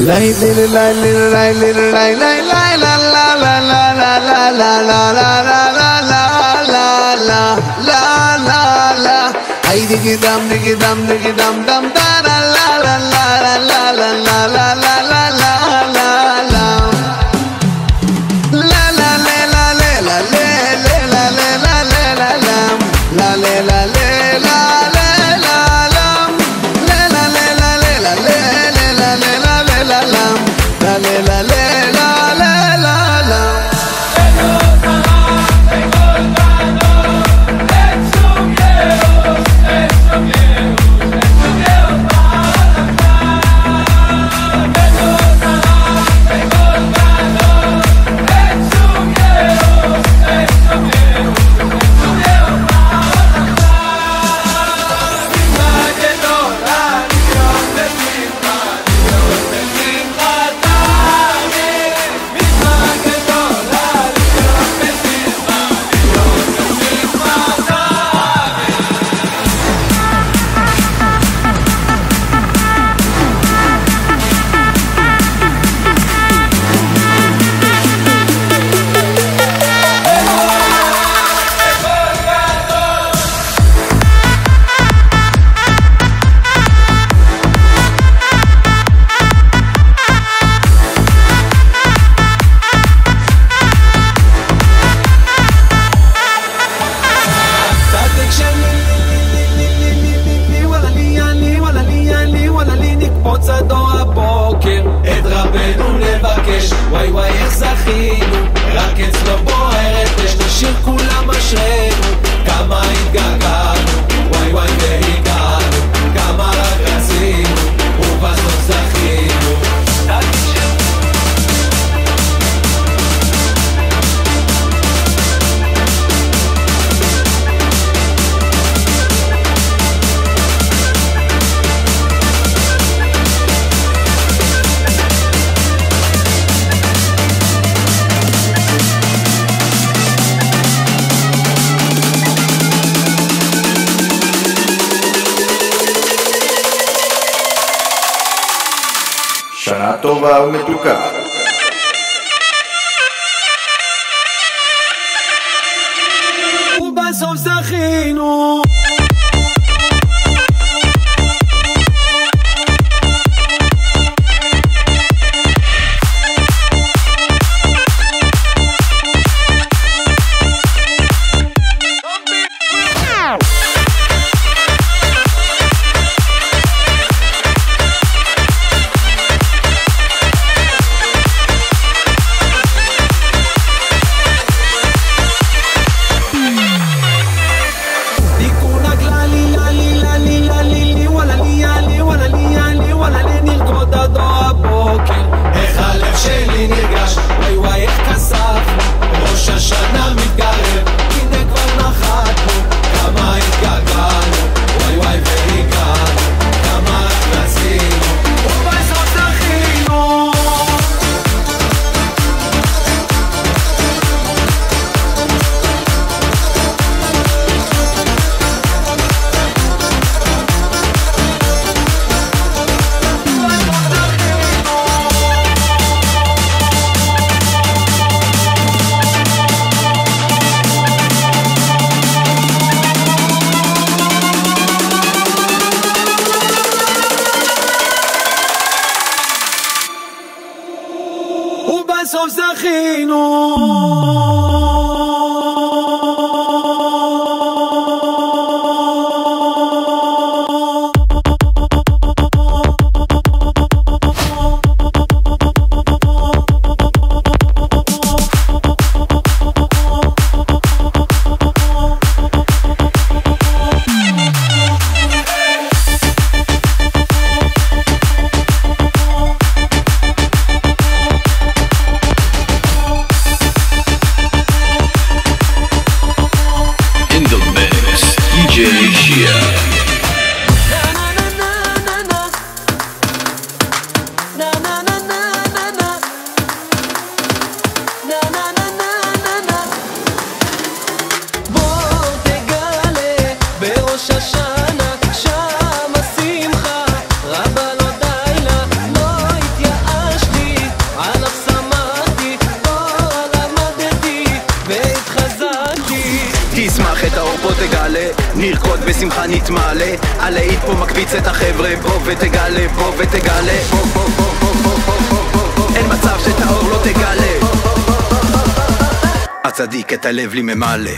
Ay digidam digidam digidam dam da la la la la la la la la la la la la la la la la le la le la le le la le la le la lam la le la le la le la lam le la le la le la le le la le la le la lam la le la le la le la lam. וואי וואי איך זכינו, רק אצלו בוערת אש, לשיר כולם אשרנו, כמה התגעגענו, וואי וואי והגענו, כמה רק רצינו, ובסוף זכינו. שנה טובה ומתוקה. ובסוף זכינו. ובסוף זכינו. את האור פה תגלה, נרקוד בשמחה נתמלא, הלהיט פה מקפיץ את החבר'ה, בוא ותגלה, בוא ותגלה, אין מצב שאת האור לא תגלה, הצדיק את הלב לי ממלא.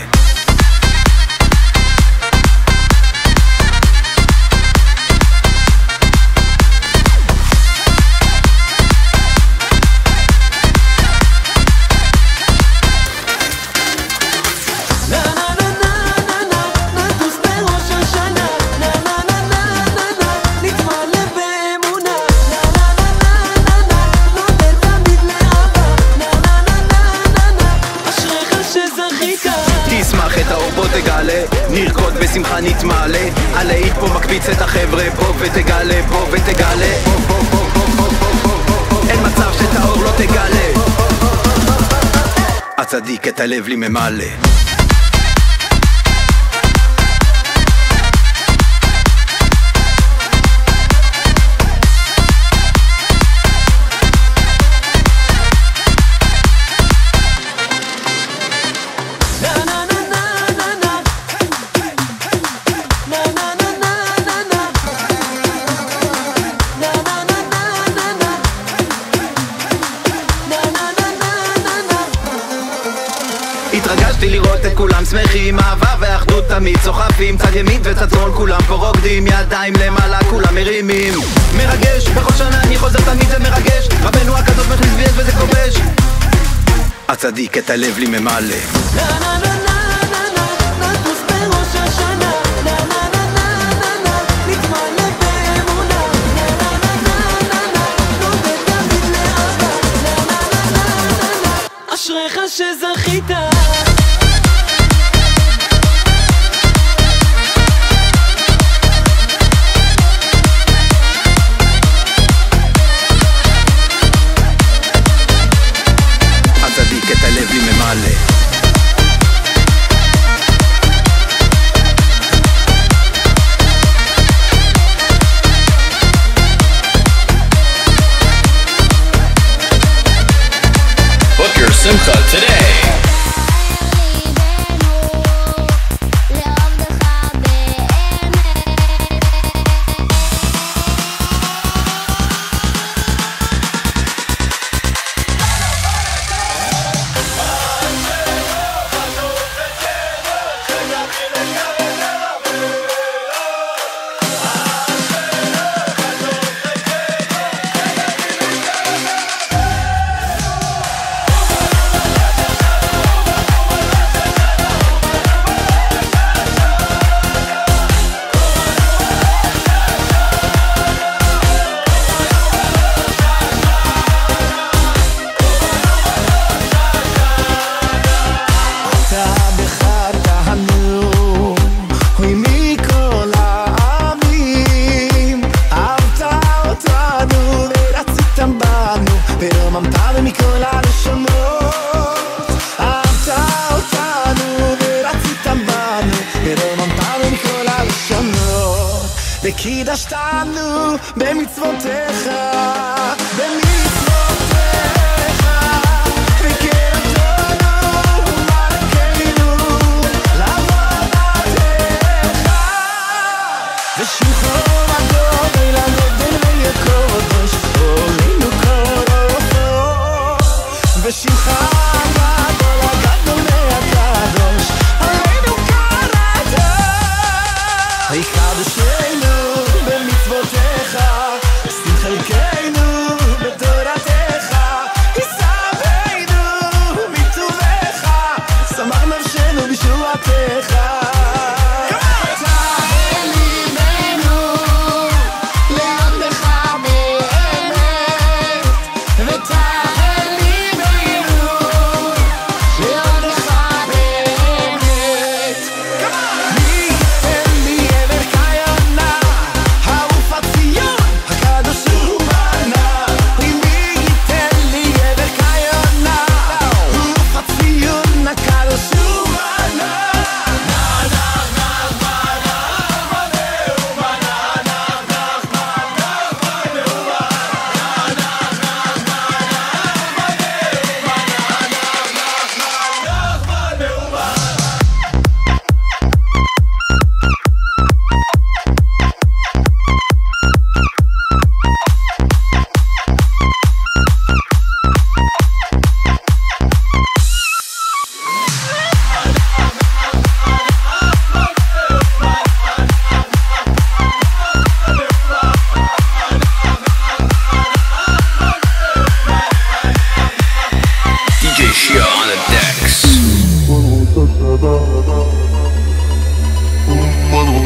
תשמח את האור בוא תגלה, נרקוד בשמחה נתמלא, הלהיט פה מקפיץ את החבר'ה, בוא ותגלה, בוא ותגלה, אין מצב שאת האור לא תגלה, הצדיק את הלב לי ממלא. התרגשתי לראות את כולם שמחים, אהבה ואחדות תמיד סוחפים, צד ימין וצד שמאל כולם פה רוקדים, ידיים למעלה כולם מרימים, מרגש, בכל שנה אני חוזר תמיד זה מרגש, רבנו הקדוש מכניס ויש וזה כובש, הצדיק את הלב לי ממלא. אשריך שזכית. הצדיק את הלב לי ממלא. Book your Simcha today. וקידשתנו במצוותיך, וקרבתנו מלכנו לעבודתך, ושמחו הגדול לנדל ויקודש עולנו קורפו, ושמך הגדול הגדול והקדוש עולנו קורתו, ויקדשנו במצוותיך, שים חלקנו בתורה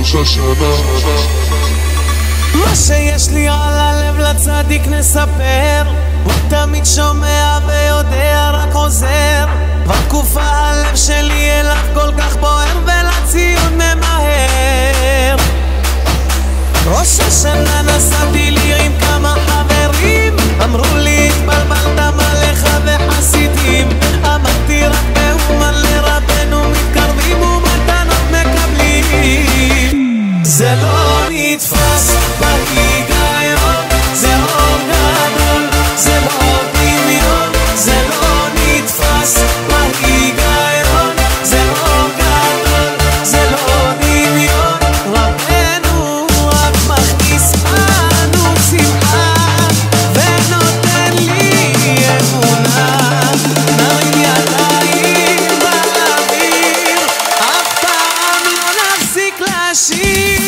מה שיש לי על הלב לצדיק נספר, הוא תמיד שומע ויודע רק עוזר. בתקופה הלב שלי אליו כל כך בוער ולציון ממהר. ראש השנה נסעתי לי עם כמה חברים, אמרו לי התבלבלת מלך וחסידים. אמרתי רק באומן לרבנו מתקרבים ומתנות מקבלים. זה לא נתפס בהיגיון, זה אור גדול, זה לא דמיון. זה לא נתפס בהיגיון, זה אור גדול, זה לא דמיון. רבנו רק מכניס בנו שמחה ונותן לי אמונה. נרים ידיים באוויר, אף פעם לא נפסיק לשיר.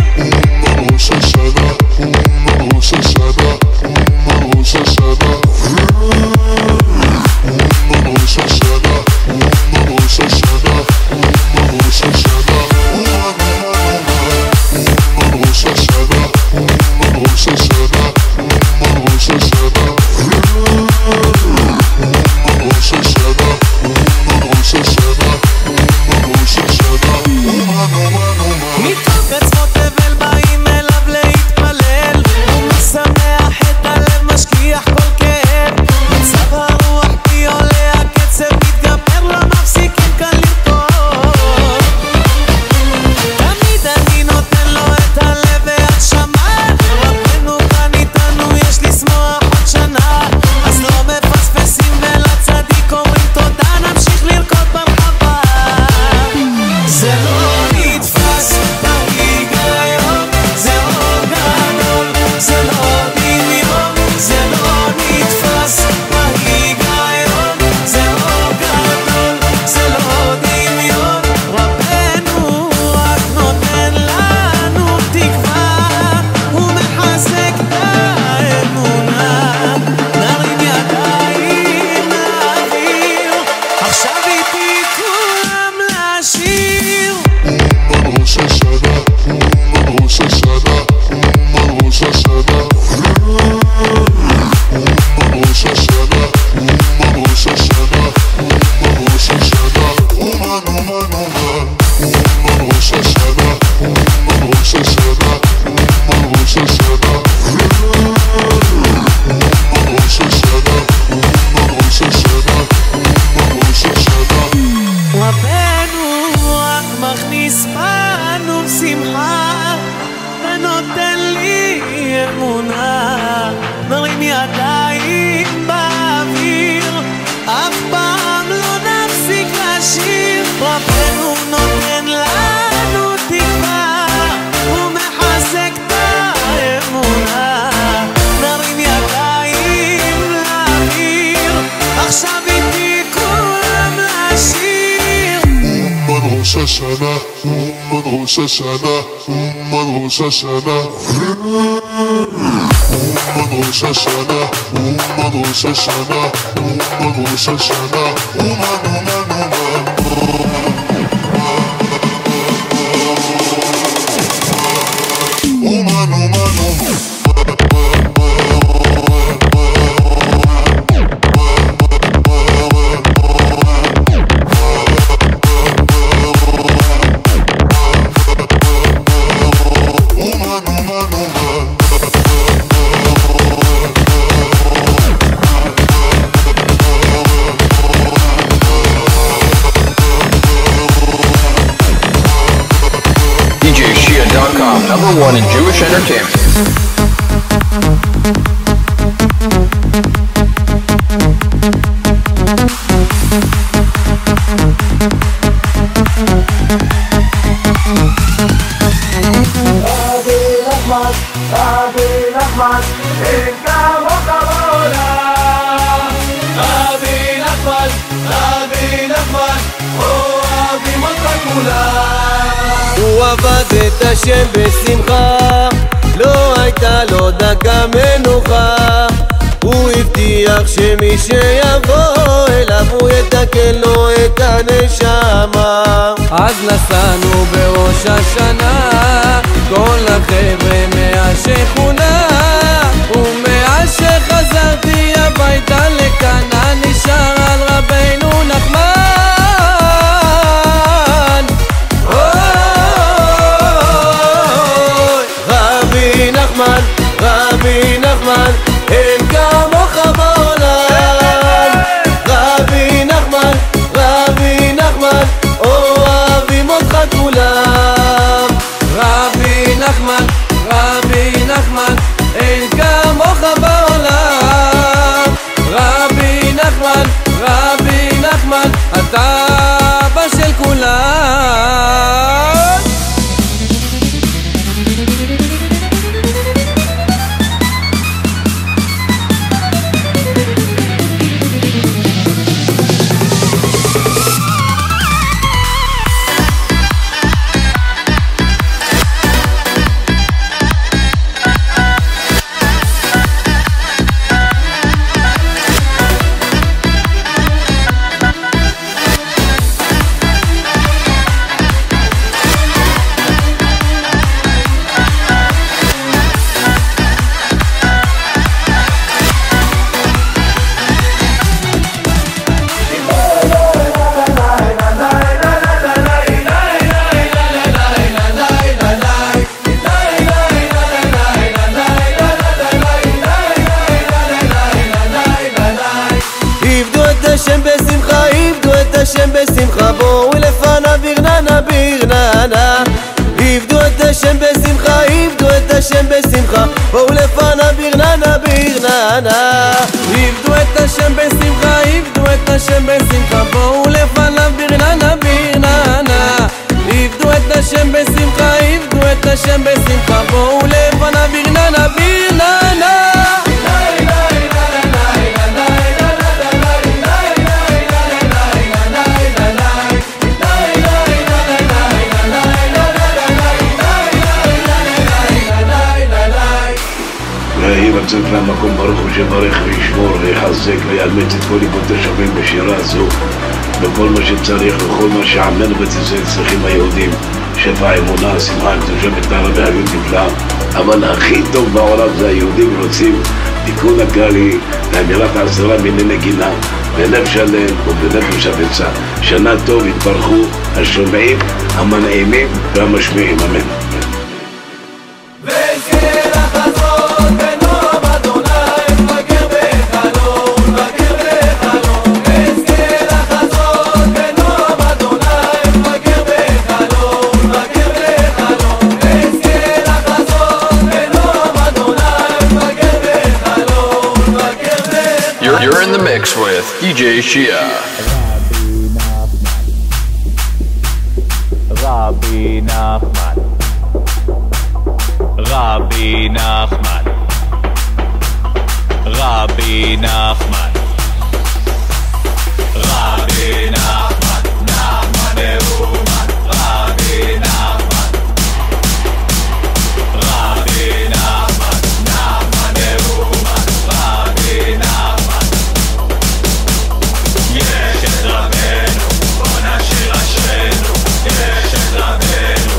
#1 in Jewish entertainment. הוא עבד את השם בשמחה, לא הייתה לו דקה מנוחה. הוא הבטיח שמי שיבוא אליו הוא יתקן לו את הנשמה. אז נסענו בראש השנה החבר'ה מהשכונה, ומאז שחזרתי הביתה לכאן נשאר על רבינו נחמן. רבי נחמן, רבי נחמן, אין כמוך בעולם. רבי נחמן, רבי נחמן, אוהבים אותך כולם. רבי נחמן, רבי נחמן, אין כמוך בעולם. רבי נחמן, רבי נחמן, אתה אבא של כולם. השם בשמחה, בואו לפניו ברננה ברננה. עבדו את השם בשמחה, עבדו את השם בשמחה, בואו לפניו ברננה ברננה. עבדו את השם בשמחה, עבדו את השם בשמחה, בואו לפניו ברננה ברננה. עבדו את השם בשמחה, עבדו את השם בשמחה, בואו לפניו ברננה ברננה. יהי רצון מהמקום ברוך הוא שברך וישמור ויחזק ויאמץ את כל ליבות תושבים בשירה זו בכל מה שצריך וכל מה שעמנו בצישראל צריכים היהודים, שפע אמונה, שמחה, קדושה וטהרה והגות נפלאה. אבל הכי טוב בעולם זה היהודים רוצים תיקון הגלי והגלת 10 מיני נגינה בלב שלם ובנפש חפצה. שנה טוב, יתברכו השומעים, המנעימים והמשמיעים, אמן. You're in the mix with DJ Shia. Rabbi Nachman, Rabbi Nachman, Rabbi Nachman, Rabbi Nachman, Nachman Neumann, Rabbi Nachman, Rabbi Nachman, Nachman Neumann, Rabbi Nachman. יש את רבנו, בוא נשיר אשרנו, יש את רבנו.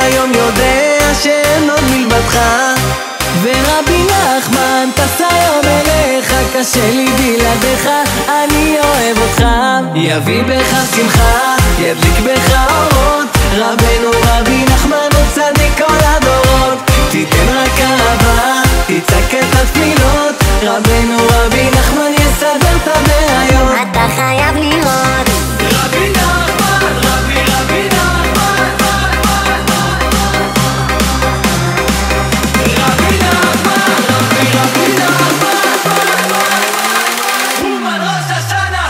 והיום יודע שאין עוד מלבדך. ורבי נחמן טס היום אליך, קשה לי בלעדיך, אני אוהב אותך. יביא בך שמחה, ידליק בך אורות, רבנו רבי נחמן הוא צדיק כל הדורות. תיתן רק אהבה, תצעק את התפילות, רבנו רבי נחמן יסדר את הבעיות. אתה חייב לראות רבי נחמן, רבי נחמן, רבי נחמן, אומן ראש השנה,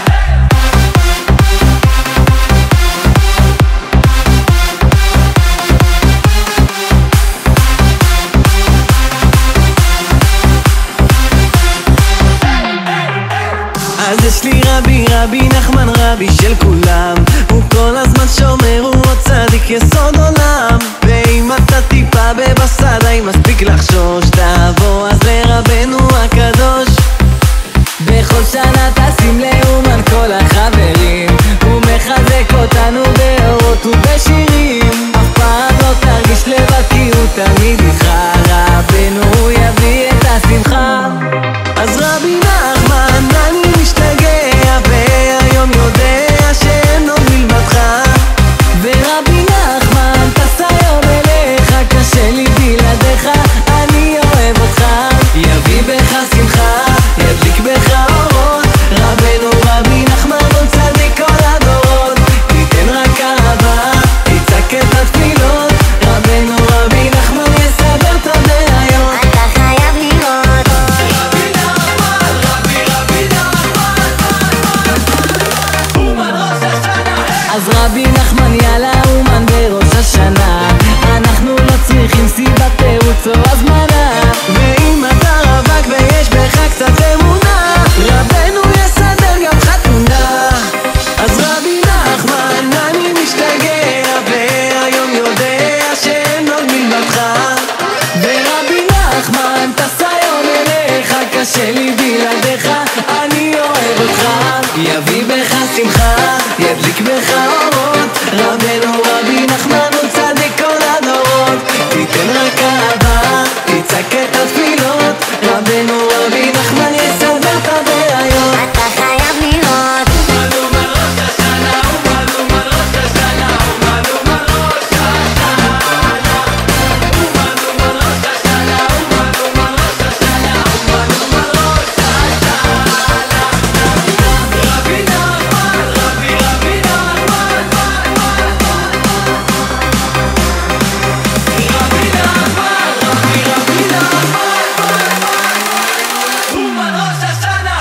אז יש לי רבי נחמן, רבי של כולם, הוא כל הזמן שומר, הוא עוד צדיק יסוד עולם. ואם אתה טיפה בבסדה, אם מספיק לחשוש, תבוא אז לרבנו הקדוש. בכל שנה טסים לאומן כל החברים, הוא מחזק אותנו באורות ובשירים. אף פעם לא תרגיש לבד כי הוא תמיד איתך, רבנו יביא את השמחה. אז רבי נחמן אני משתגע, והיום יודע שאין עוד מלבדך. ורבי נחמן טס היום אליך, קשה לי בלעדיך, אני אוהב אותך. יביא בך שמחה, ידליק בך אורות, רבנו רבי נחמן הוא צדיק כל הדורות. תיתן רק אהבה, תצעק את התפילות, רבנו רבי נחמן יסדר את הבעיות. אתה חייב לראות רבי נחמן, רבי נחמן, אומן ראש השנה. אז רבי נחמן יאללה אומן בראש השנה, אנחנו לא צריכים סיבת תירוץ או הזמנה. ואם אתה רווק ויש בך קצת אמונה, רבנו יסדר גם חתונה. אז רבי נחמן אני משתגע, והיום יודע שאין עוד מלבדך. ורבי נחמן טס היום אליך, קשה לי בלעדיך, אני אוהב אותך. יביא בך שמחה, ידליק בך אורות, רבנו רבי נחמן הוא צדיק כל הדורות. תיתן רק אהבה, תצעק את התפילות, רבנו רבי נחמן יסדר את הבעיות. אתה חייב לראות אומן ראש השנה, אומן ראש השנה, אומן ראש השנה, אומן ראש השנה, אומן ראש השנה, אומן ראש השנה. רבי נחמן, רבי נחמן, רבי נחמן, רבי נחמן, אומן ראש השנה,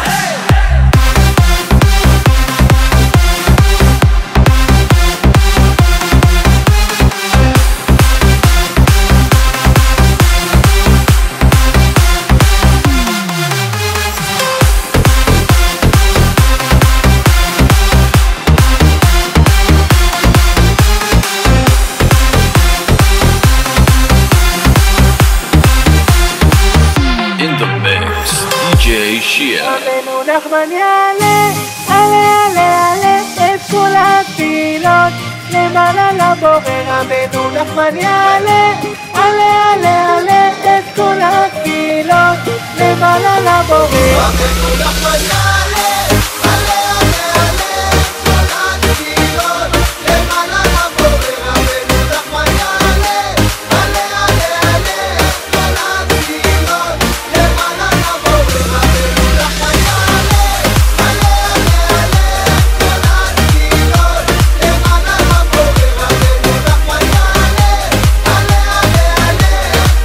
In the mix, DJ Shia. רבנו נחמן יעלה, עלה עלה עלה את כל התפילות, למעלה לבורא. רבנו נחמן יעלה, עלה עלה עלה את כל התפילות, למעלה לבורא. רבנו נחמן יעלה, עלה עלה עלה כל התפילות, למעלה לבורא. רבנו נחמן יעלה, עלה עלה עלה כל התפילות, למעלה לבורא. רבנו נחמן יעלה, עלה עלה עלה כל התפילות, למעלה לבורא. רבנו נחמן יעלה, עלה עלה עלה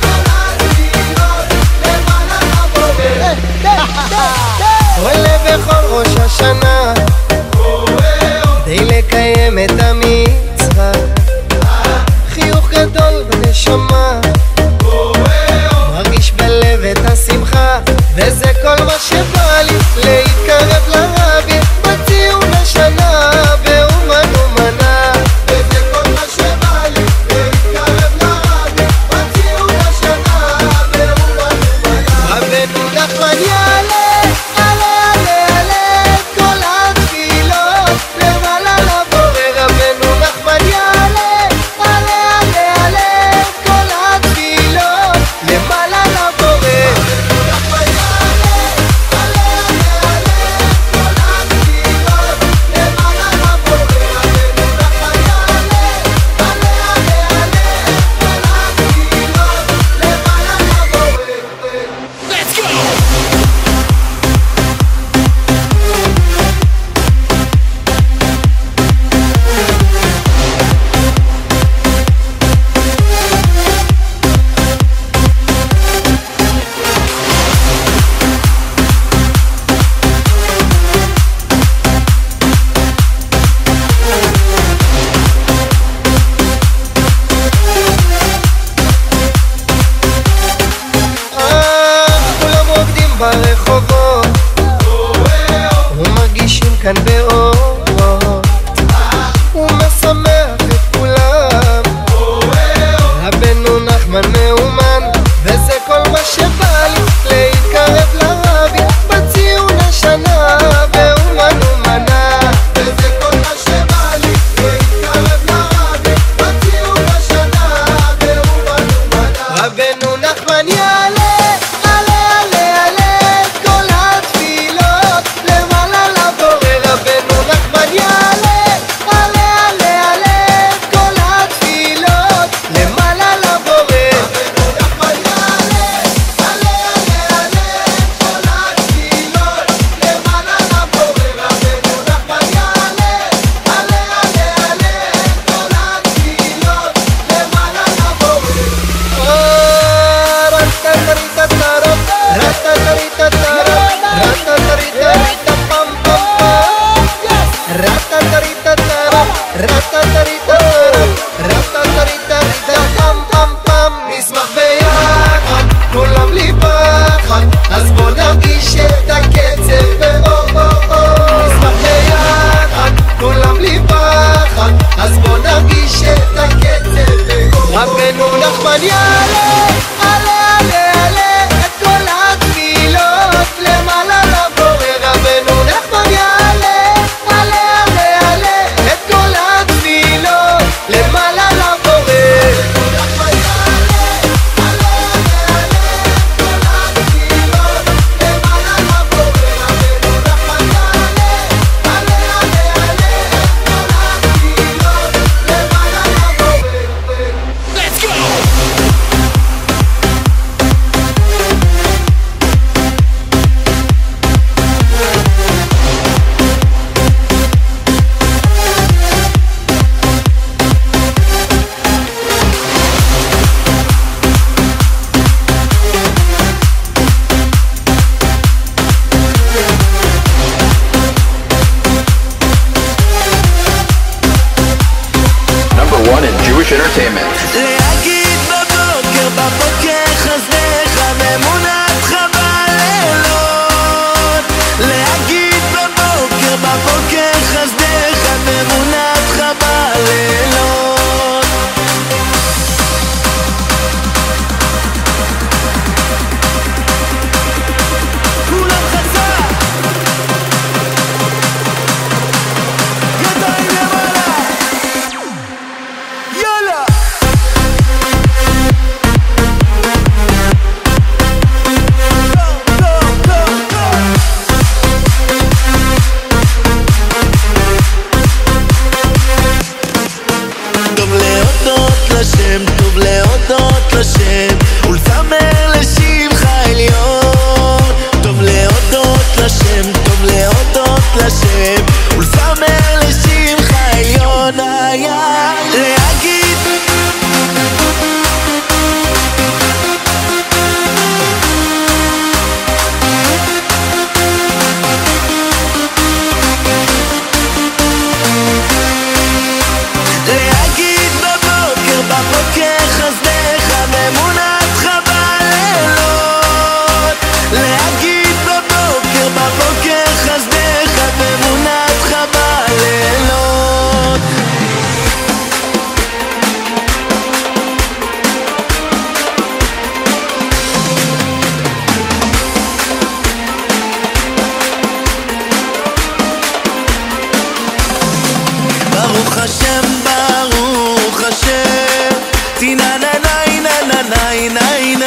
כל התפילות, למעלה לבורא. עולה בכל ראש השנה די לקיים את המצווה, חיוך גדול בנשמה, מרגיש בלב את השמחה, וזה כל מה שבא לי, להתקרב לרבי בציון השנה באומן אומנה. וזה כל מה שבא לי, להתקרב לרבי בציון השנה באומן אומנה. רבנו נחמן יעלה, עלה עלה עלה את כל התפילות, למעלה לבורא. רבנו נחמן יעלה, עלה עלה נחמן יעלה, עלה, עלה, עלה את כל התפילות למעלה לבורא רבנו נחמן יעלה, עלה, עלה, עלה את כל התפילות למעלה לבורא נחמן יעלה, עלה, עלה, עלה את כל התפילות למעלה לבורא רבנו נחמן יעלה, עלה, עלה, עלה את כל התפילות למעלה לבורא. Let's go! Number one in Jewish entertainment. להגיד בבוקר, בבוקר חסדך ואמונתך בלילות. להגיד בבוקר, בבוקר חסדך ואמונתך בלילות. כולם חזק, ידיים למעלה, יאללה. טוב להודות לשם, טוב להודות לשם ולזמר לשמך עליון. טוב להודות לשם, טוב להודות לשם ולזמר לשמך עליון. היה להגיד להגיד בבוקר, בבוקר חסדך ואמונתך בלילות. להגיד בבוקר, בבוקר חסדך ואמונתך בלילות. ברוך השם, ברוך השם, tina na na na na na na na